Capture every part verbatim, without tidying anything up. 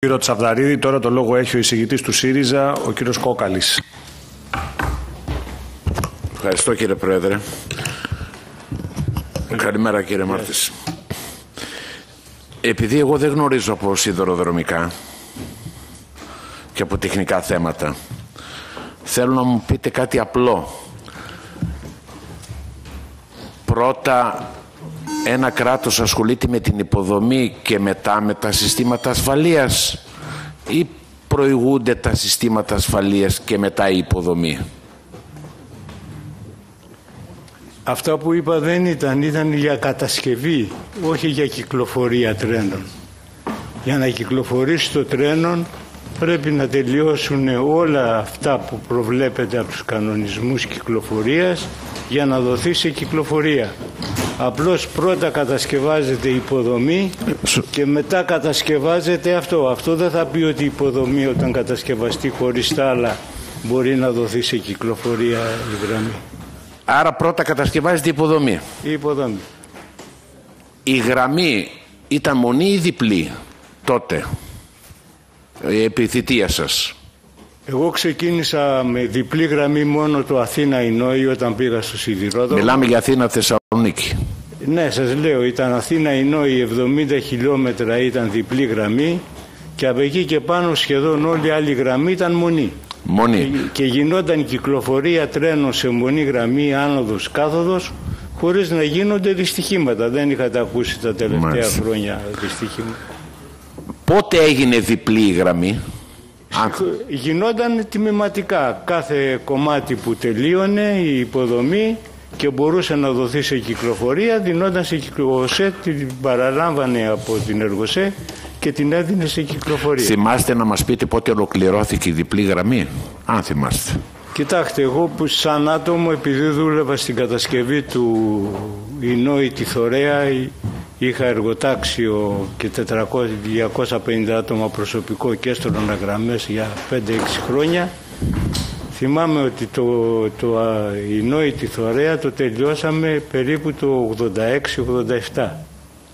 Κύριο Τσαβδαρίδη, τώρα το λόγο έχει ο εισηγητής του ΣΥΡΙΖΑ, ο κύριος Κόκαλης. Ευχαριστώ κύριε Πρόεδρε. Καλημέρα κύριε Μάρτης. Επειδή εγώ δεν γνωρίζω από σιδηροδρομικά και από τεχνικά θέματα, θέλω να μου πείτε κάτι απλό. Πρώτα, ένα κράτος ασχολείται με την υποδομή και μετά με τα συστήματα ασφαλείας, ή προηγούνται τα συστήματα ασφαλείας και μετά η υποδομή? Αυτά που είπα δεν ήταν, ήταν για κατασκευή, όχι για κυκλοφορία τρένων. Για να κυκλοφορήσει το τρένο πρέπει να τελειώσουν όλα αυτά που προβλέπεται από τους κανονισμούς κυκλοφορίας για να δοθεί σε κυκλοφορία. Απλώς πρώτα κατασκευάζεται η υποδομή και μετά κατασκευάζεται αυτό. Αυτό δεν θα πει ότι η υποδομή όταν κατασκευαστεί χωρίς τα άλλα μπορεί να δοθεί σε κυκλοφορία η γραμμή. Άρα πρώτα κατασκευάζεται η υποδομή. Η υποδομή. Η γραμμή ήταν μονή ή διπλή τότε, επί θητεία σας? Εγώ ξεκίνησα με διπλή γραμμή μόνο το Αθήνα-Ινόη όταν πήγα στο σιδηρόδρομο. Μιλάμε για Αθήνα-Θεσσαλονίκη. Ναι, σας λέω, ήταν Αθήνα-Ινόη, εβδομήντα χιλιόμετρα ήταν διπλή γραμμή και από εκεί και πάνω σχεδόν όλη άλλη γραμμή ήταν μονή. Μονή. Και, και γινόταν κυκλοφορία τρένων σε μονή γραμμή, άνοδος, κάθοδος, χωρίς να γίνονται δυστυχήματα. Δεν είχατε ακούσει τα τελευταία Μάλιστα. χρόνια δυστυχήματα. Πότε έγινε διπλή η γραμμή? Γινόταν τμηματικά. Κάθε κομμάτι που τελείωνε η υποδομή και μπορούσε να δοθεί σε κυκλοφορία, δινόταν σε κυκλοφορία, την παραλάμβανε από την Εργοσέ και την έδινε σε κυκλοφορία. Θυμάστε να μας πείτε πότε ολοκληρώθηκε η διπλή γραμμή, αν θυμάστε? Κοιτάξτε, εγώ που σαν άτομο, επειδή δούλευα στην κατασκευή του Ινόη τη Θωρέα, είχα εργοτάξιο και τετρακόσια με διακόσια πενήντα άτομα προσωπικό και έστρωνα γραμμές για πέντε έξι χρόνια. Θυμάμαι ότι το, το Ινόη τη Θωρέα το τελειώσαμε περίπου το ογδόντα έξι ογδόντα επτά.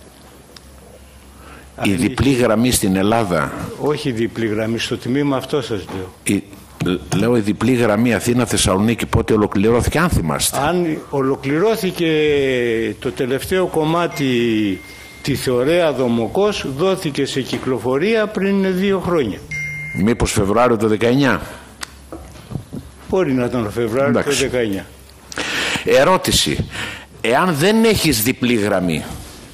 Η διπλή γραμμή στην Ελλάδα? Όχι διπλή γραμμή, στο τμήμα αυτό σας λέω. Η, λέω η διπλή γραμμή Αθήνα-Θεσσαλονίκη πότε ολοκληρώθηκε, αν θυμάστε? Αν ολοκληρώθηκε το τελευταίο κομμάτι τη Θωρέα Δομοκός, δόθηκε σε κυκλοφορία πριν δύο χρόνια. Μήπως Φεβρουάριο το δεκαεννιά? Μπορεί να ήταν Φεβρουάριο Εντάξει. το δεκαεννιά. Ερώτηση. Εάν δεν έχεις διπλή γραμμή,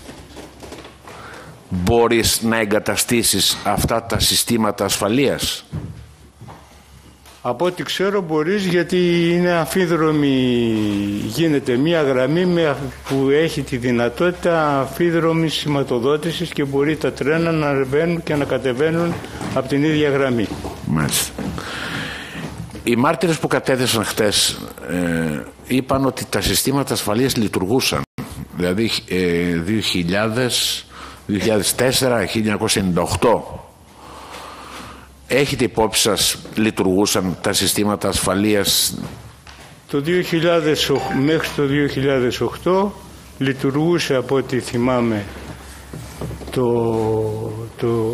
μπορείς να εγκαταστήσεις αυτά τα συστήματα ασφαλείας? Από ό,τι ξέρω μπορείς, γιατί είναι αμφίδρομη, γίνεται μία γραμμή με, που έχει τη δυνατότητα αμφίδρομης σηματοδότησης και μπορεί τα τρένα να ανεβαίνουν και να κατεβαίνουν από την ίδια γραμμή. Μάλιστα. Οι μάρτυρες που κατέθεσαν χτες ε, είπαν ότι τα συστήματα ασφαλείας λειτουργούσαν. Δηλαδή ε, δύο χιλιάδες, δύο χιλιάδες τέσσερα, χίλια εννιακόσια ενενήντα οκτώ. Έχετε υπόψη σας, λειτουργούσαν τα συστήματα ασφαλείας? Το δύο χιλιάδες οκτώ, μέχρι το δύο χιλιάδες οκτώ λειτουργούσε, από ό,τι θυμάμαι, το, το,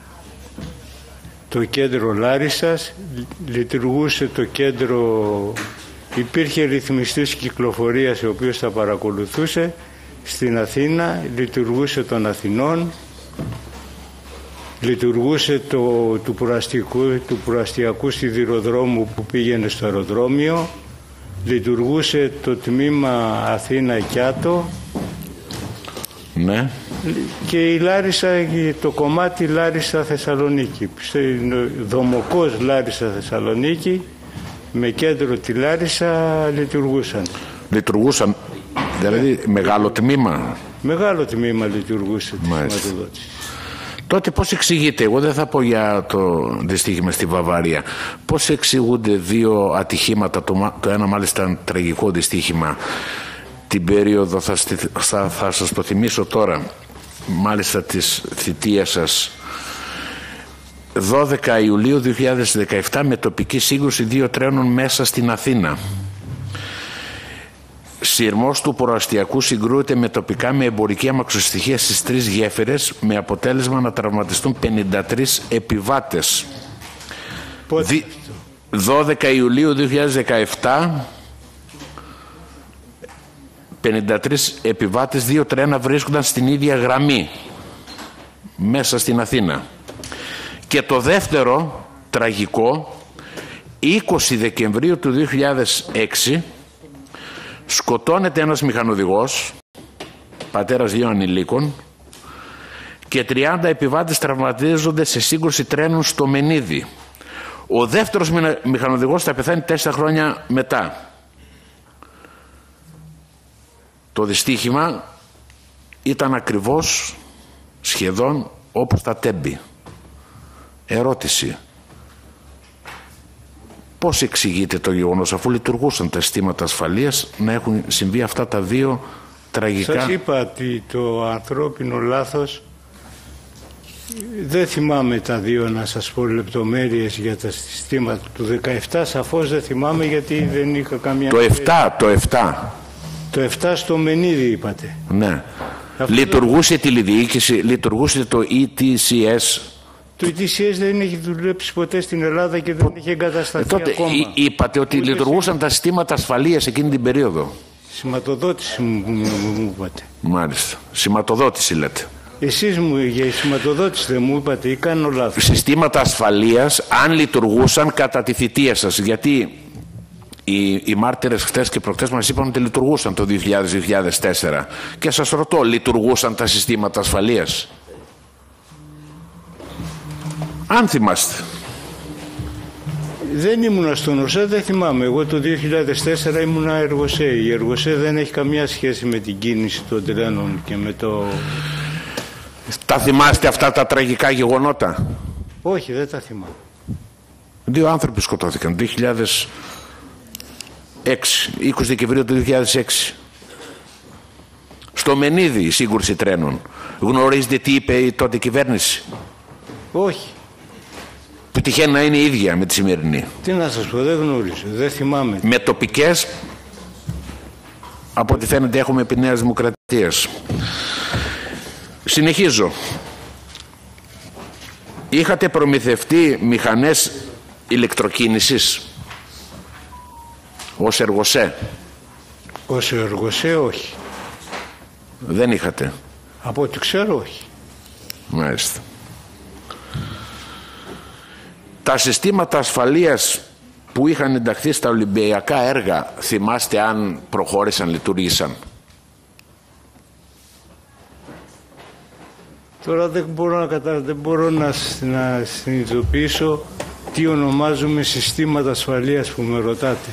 το κέντρο Λάρισσας, λειτουργούσε το κέντρο, υπήρχε ρυθμιστής κυκλοφορίας ο οποίος τα παρακολουθούσε στην Αθήνα, λειτουργούσε των Αθηνών, λειτουργούσε το, του, προαστιακού, του προαστιακού σιδηροδρόμου που πήγαινε στο αεροδρόμιο, λειτουργούσε το τμήμα Αθήνα-Κιάτο, ναι. Και η Λάρισα, το κομμάτι Λάρισα-Θεσσαλονίκη, Δομοκός Λάρισα-Θεσσαλονίκη, με κέντρο τη Λάρισα λειτουργούσαν. Λειτουργούσαν, δηλαδή μεγάλο τμήμα. Μεγάλο τμήμα λειτουργούσε τη σηματοδότηση. Τότε πώς εξηγείται, εγώ δεν θα πω για το δυστύχημα στη Βαβαρία, πώς εξηγούνται δύο ατυχήματα, το, το ένα μάλιστα τραγικό δυστύχημα, την περίοδο, θα, θα, θα σας το θυμίσω τώρα, μάλιστα της θητείας σας, δώδεκα Ιουλίου δύο χιλιάδες δεκαεπτά, με τοπική σύγκρουση δύο τρένων μέσα στην Αθήνα. Σειρμός του προαστιακού συγκρούεται με τοπικά με εμπορική αμαξοστοιχεία στις τρεις γέφυρες, με αποτέλεσμα να τραυματιστούν πενήντα τρεις επιβάτες. Πότε? δώδεκα Ιουλίου δύο χιλιάδες δεκαεπτά, πενήντα τρεις επιβάτες, δύο τρένα βρίσκονταν στην ίδια γραμμή μέσα στην Αθήνα. Και το δεύτερο τραγικό, είκοσι Δεκεμβρίου του δύο χιλιάδες έξι, σκοτώνεται ένας μηχανοδηγός, πατέρας δύο ανηλίκων, και τριάντα επιβάτες τραυματίζονται σε σύγκρουση τρένων στο Μενίδη. Ο δεύτερος μηχανοδηγός θα πεθάνει τέσσερα χρόνια μετά. Το δυστύχημα ήταν ακριβώς σχεδόν όπως τα Τέμπη. Ερώτηση. Πώς εξηγείται το γεγονός, αφού λειτουργούσαν τα συστήματα ασφαλείας, να έχουν συμβεί αυτά τα δύο τραγικά? Σας είπα ότι το ανθρώπινο λάθος, δεν θυμάμαι τα δύο να σας πω λεπτομέρειες για τα συστήματα του δεκαεπτά, σαφώς δεν θυμάμαι γιατί δεν είχα καμία... Το επτά, το επτά. Το επτά στο Μενίδη είπατε. Ναι. Αυτό λειτουργούσε το... τηλεδιοίκηση, λειτουργούσε το ι τι σι ες. Το ι τι σι ες δεν έχει δουλέψει ποτέ στην Ελλάδα και δεν έχει εγκατασταθεί ε, τότε ακόμα. Εί, είπατε ότι Ούτε λειτουργούσαν σημα... τα συστήματα ασφαλείας εκείνη την περίοδο. Σηματοδότηση μου, μου, μου είπατε. Μάλιστα. Σηματοδότηση λέτε. Εσείς μου για η σηματοδότηση δεν μου είπατε ή κάνω λάθος? Συστήματα ασφαλείας αν λειτουργούσαν κατά τη θητεία σας. Γιατί οι, οι μάρτυρες χτες και προχτές μας είπαν ότι λειτουργούσαν το δύο χιλιάδες με δύο χιλιάδες τέσσερα. Και σας ρωτώ, λειτουργούσαν τα συστήματα ασφαλείας? Αν θυμάστε. Δεν ήμουνα στον ΟΣΕ, δεν θυμάμαι. Εγώ το δύο χιλιάδες τέσσερα ήμουνα εργοσέ. Η εργοσέ δεν έχει καμία σχέση με την κίνηση των τρένων και με το... Τα θυμάστε αυτά τα τραγικά γεγονότα? Όχι, δεν τα θυμάμαι. Δύο άνθρωποι σκοτώθηκαν το δύο χιλιάδες έξι, είκοσι Δεκεμβρίου του δύο χιλιάδες έξι. Στο Μενίδη η σύγκρουση τρένων. Γνωρίζετε τι είπε η τότε κυβέρνηση? Όχι. Που τυχαίνει να είναι η ίδια με τη σημερινή. Τι να σας πω, δεν γνωρίζω, δεν θυμάμαι. Με τοπικές, από ό,τι φαίνεται έχουμε επί Νέας Δημοκρατίας. Συνεχίζω. Είχατε προμηθευτεί μηχανές ηλεκτροκίνησης ως εργοσέ? Ως εργοσέ όχι. Δεν είχατε? Από ό,τι ξέρω όχι. Μάλιστα. Τα συστήματα ασφαλείας που είχαν ενταχθεί στα Ολυμπιακά έργα, θυμάστε αν προχώρησαν, λειτουργήσαν? Τώρα δεν μπορώ να κατα... δεν μπορώ να, να συνειδητοποιήσω τι ονομάζουμε συστήματα ασφαλείας που με ρωτάτε.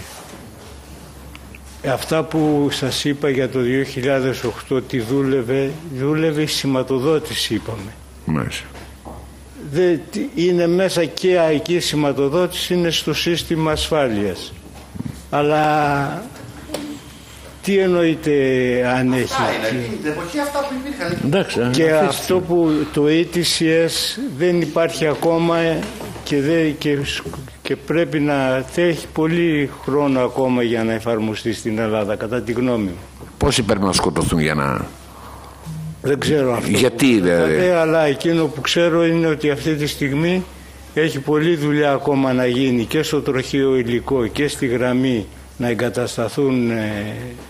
Αυτά που σας είπα για το δύο χιλιάδες οκτώ τι δούλευε, δούλευε η σηματοδότηση είπαμε. Μάλιστα. Δε, είναι μέσα και εκεί η σηματοδότηση είναι στο σύστημα ασφάλειας. Αλλά τι εννοείται αν έχει? Την εποχή αυτά που υπήρχαν. Εντάξει, και αυτό που το ι τι σι ες δεν υπάρχει ακόμα και, δε, και, και πρέπει να έχει πολύ χρόνο ακόμα για να εφαρμοστεί στην Ελλάδα, κατά τη γνώμη μου. Πόσοι πρέπει να σκοτωθούν για να... Δεν ξέρω αυτό. Γιατί που δηλαδή? Αλλά εκείνο που ξέρω είναι ότι αυτή τη στιγμή έχει πολλή δουλειά ακόμα να γίνει και στο τροχείο υλικό και στη γραμμή να εγκατασταθούν ε,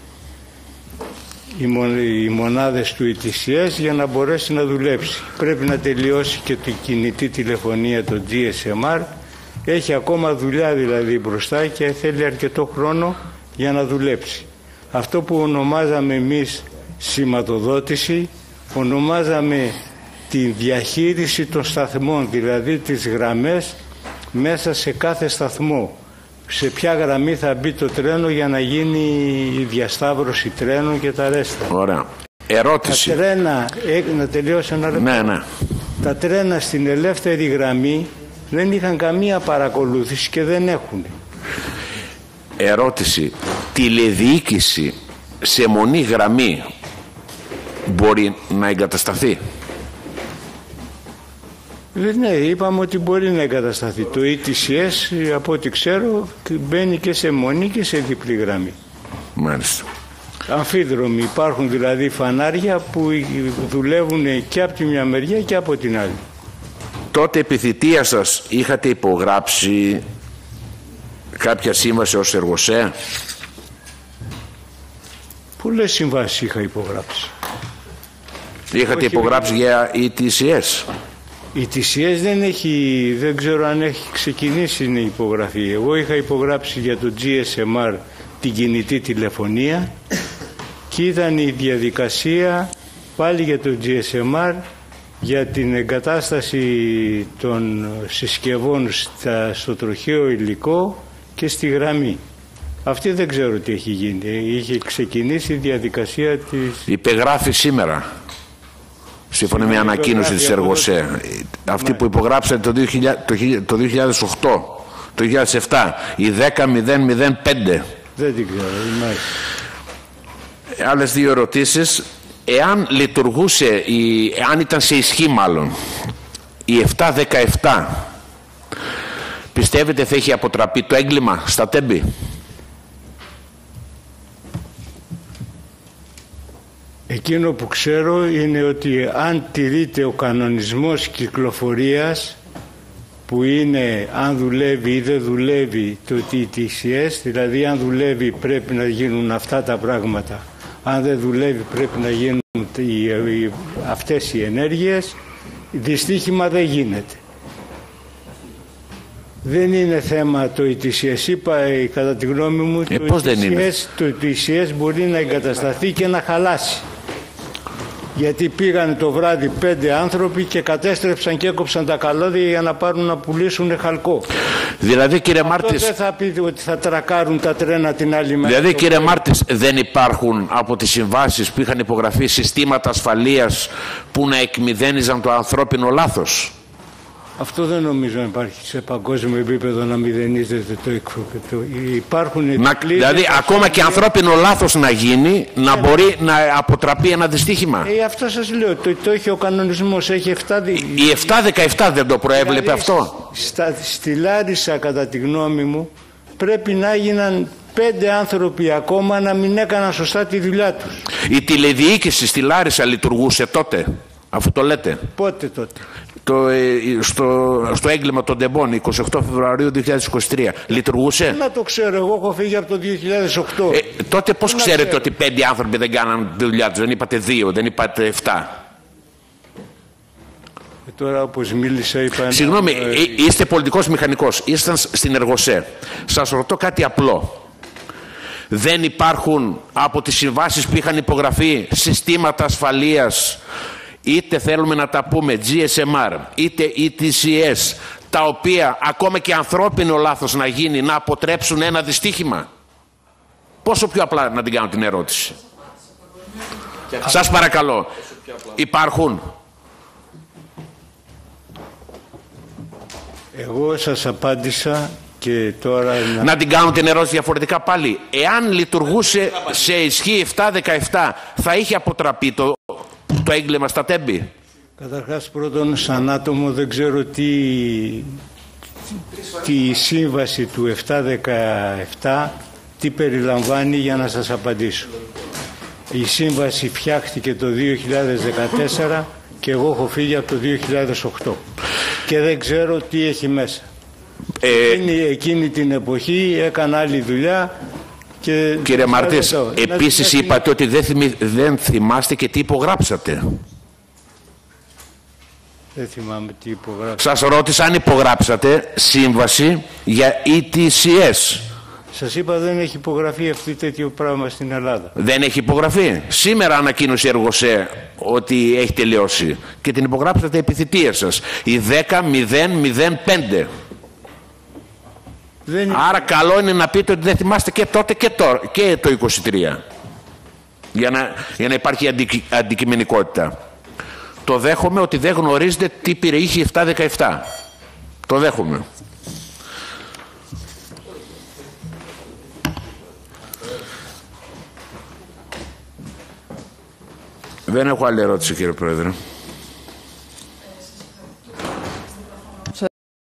οι, μον, οι μονάδες του ι τι σι ες για να μπορέσει να δουλέψει. Πρέπει να τελειώσει και τη κινητή τηλεφωνία, το τζι ες εμ αρ. Έχει ακόμα δουλειά δηλαδή μπροστά και θέλει αρκετό χρόνο για να δουλέψει. Αυτό που ονομάζαμε εμείς σηματοδότηση, ονομάζαμε τη διαχείριση των σταθμών, δηλαδή τις γραμμές μέσα σε κάθε σταθμό. Σε ποια γραμμή θα μπει το τρένο για να γίνει η διασταύρωση τρένων και τα ρέστα. Ωραία. Ερώτηση. Τα τρένα, να τελειώσω ένα λεπτό. Ναι, ναι. Τα τρένα στην ελεύθερη γραμμή δεν είχαν καμία παρακολούθηση και δεν έχουν. Ερώτηση. Τηλεδιοίκηση σε μονή γραμμή μπορεί να εγκατασταθεί? Ναι, είπαμε ότι μπορεί να εγκατασταθεί. Το ι τι σι ες, από ό,τι ξέρω, μπαίνει και σε μονή και σε διπλή γραμμή. Μάλιστα. Αμφίδρομοι. Υπάρχουν δηλαδή φανάρια που δουλεύουν και από τη μια μεριά και από την άλλη. Τότε επί θητεία σας είχατε υπογράψει κάποια σύμβαση ως εργοσέ? Πολλές συμβάσεις είχα υπογράψει. Είχατε Όχι, υπογράψει όχι. για ι τι σι ες? Η τι σι ες δεν έχει, δεν ξέρω αν έχει ξεκινήσει η υπογραφή. Εγώ είχα υπογράψει για το τζι ες εμ αρ, την κινητή τηλεφωνία, και ήταν η διαδικασία πάλι για το τζι ες εμ αρ για την εγκατάσταση των συσκευών στα, στο τροχαίο υλικό και στη γραμμή. Αυτή δεν ξέρω τι έχει γίνει. Είχε ξεκινήσει η διαδικασία της... Υπεγράφει σήμερα, σύμφωνα με μια ανακοίνωση της εργοσέ. Αυτή που υπογράψατε το, δύο χιλιάδες, το δύο χιλιάδες οκτώ, το δύο χιλιάδες επτά, η δέκα μηδέν μηδέν πέντε. Δεν την ξέρω. Άλλες δύο ερωτήσεις. Εάν λειτουργούσε, η, εάν ήταν σε ισχύ μάλλον, η επτά δεκαεπτά, πιστεύετε θα έχει αποτραπεί το έγκλημα στα Τέμπη? Εκείνο που ξέρω είναι ότι αν τηρείται ο κανονισμός κυκλοφορίας, που είναι αν δουλεύει ή δεν δουλεύει το τι τι σι ες, δηλαδή αν δουλεύει πρέπει να γίνουν αυτά τα πράγματα, αν δεν δουλεύει πρέπει να γίνουν οι, οι, αυτές οι ενέργειες, δυστύχημα δεν γίνεται. Δεν είναι θέμα το ι τι σι ες. Είπα, κατά τη γνώμη μου, ε, το, ι τι σι ες, το ι τι σι ες μπορεί να εγκατασταθεί και να χαλάσει. Γιατί πήγαν το βράδυ πέντε άνθρωποι και κατέστρεψαν και έκοψαν τα καλώδια για να πάρουν να πουλήσουν χαλκό. Δηλαδή, κύριε Μάρτης, αυτό δεν θα πείτε ότι θα τρακάρουν τα τρένα την άλλη μέρα. Δηλαδή, κύριε Μάρτης, δεν υπάρχουν από τις συμβάσεις που είχαν υπογραφεί συστήματα ασφαλείας που να εκμηδένιζαν το ανθρώπινο λάθος? Αυτό δεν νομίζω να υπάρχει σε παγκόσμιο επίπεδο, να μηδενίζεται το εκφροπετό. Υπάρχουν να, δηλαδή ακόμα και ανθρώπινο λάθος να γίνει, να ε, μπορεί να αποτραπεί ένα δυστύχημα. Ε, αυτό σας λέω, το, το έχει ο κανονισμός, έχει επτά... Η επτά δεκαεπτά δεν το προέβλεπε δηλαδή, αυτό? Στα, στη Λάρισα, κατά τη γνώμη μου, πρέπει να έγιναν πέντε άνθρωποι ακόμα να μην έκαναν σωστά τη δουλειά τους. Η τηλεδιοίκηση στη Λάρισα λειτουργούσε τότε, αφού το λέτε? Πότε τότε? Το, στο, στο έγκλημα των Τεμπών, εικοστή ογδόη Φεβρουαρίου δύο χιλιάδες είκοσι τρία, λειτουργούσε? Να το ξέρω, εγώ έχω φύγει από το δύο χιλιάδες οκτώ. Ε, τότε πώς ξέρετε ξέρω. ότι πέντε άνθρωποι δεν κάναν τη δουλειά τους? Δεν είπατε δύο, δεν είπατε εφτά? Ε, τώρα όπως μίλησα είπα... Συγγνώμη, ένα... ε, είστε πολιτικός μηχανικός, ήσταν στην εργοσέ. Σας ρωτώ κάτι απλό. Δεν υπάρχουν από τις συμβάσεις που είχαν υπογραφεί συστήματα ασφαλείας, είτε θέλουμε να τα πούμε τζι ες εμ αρ, είτε ι τι σι ες, τα οποία ακόμα και ανθρώπινο λάθος να γίνει, να αποτρέψουν ένα δυστύχημα? Πόσο πιο απλά να την κάνω την ερώτηση? Σας παρακαλώ, υπάρχουν? Εγώ σας απάντησα και τώρα... Να, να την κάνω την ερώτηση διαφορετικά πάλι. Εάν λειτουργούσε σε ισχύ επτά δεκαεπτά, θα είχε αποτραπεί το... το έγκλημα στα Τέμπη? Καταρχάς, πρώτον, σαν άτομο δεν ξέρω τι, τι σύμβαση του επτά δεκαεπτά τι περιλαμβάνει για να σας απαντήσω. Η σύμβαση φτιάχτηκε το δύο χιλιάδες δεκατέσσερα και εγώ έχω φύγει από το δύο χιλιάδες οκτώ και δεν ξέρω τι έχει μέσα. Ε... Εκείνη, εκείνη την εποχή έκανα άλλη δουλειά. Και κύριε Μαρτής, επίσης να... είπατε ότι δεν, θυμι... δεν θυμάστε και τι υπογράψατε. Δεν θυμάμαι τι υπογράψατε. Σας ρώτησα αν υπογράψατε σύμβαση για ι τι σι ες. Σας είπα δεν έχει υπογραφεί αυτή τέτοιο πράγμα στην Ελλάδα. Δεν έχει υπογραφεί. Σήμερα ανακοίνωσε η εργοσέ ότι έχει τελειώσει και την υπογράψατε επί θητεία σας. Η δέκα μηδέν μηδέν πέντε. Δεν... Άρα καλό είναι να πείτε ότι δεν θυμάστε και τότε και, τώρα, και το είκοσι τρία. Για να, για να υπάρχει αντι, αντικειμενικότητα. Το δέχομαι ότι δεν γνωρίζετε τι περιείχε επτά δεκαεπτά. Το δέχομαι. Δεν έχω άλλη ερώτηση, κύριε Πρόεδρε.